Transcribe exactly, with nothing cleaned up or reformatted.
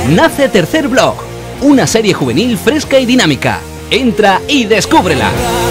Nace Tercer Blog, una serie juvenil fresca y dinámica. Entra y descúbrela.